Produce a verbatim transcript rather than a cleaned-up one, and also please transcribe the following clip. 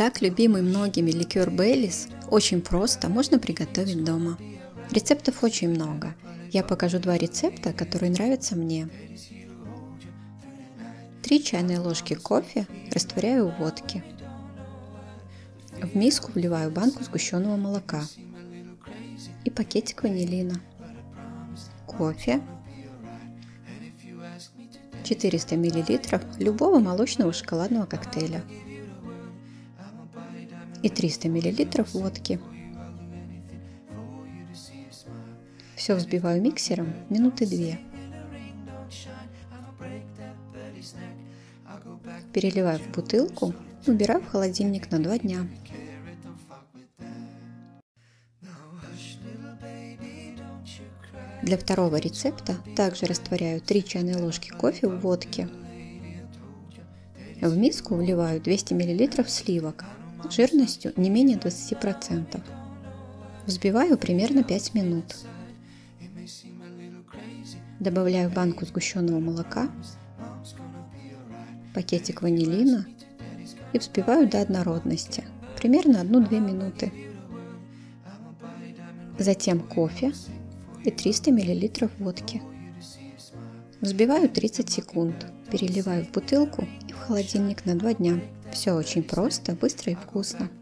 Так любимый многими ликер Бейлис очень просто можно приготовить дома. Рецептов очень много. Я покажу два рецепта, которые нравятся мне. три чайные ложки кофе растворяю в водке. В миску вливаю банку сгущенного молока и пакетик ванилина. Кофе. четыреста миллилитров любого молочного шоколадного коктейля. И триста миллилитров водки. Все взбиваю миксером минуты две. Переливаю в бутылку и убираю в холодильник на два дня. Для второго рецепта также растворяю три чайные ложки кофе в водке. В миску вливаю двести миллилитров сливок жирностью не менее двадцати процентов. Взбиваю примерно пять минут. Добавляю банку сгущенного молока, пакетик ванилина и взбиваю до однородности, примерно одну-две минуты. Затем кофе и триста миллилитров водки. Взбиваю тридцать секунд, переливаю в бутылку и в холодильник на два дня. Все очень просто, быстро и вкусно.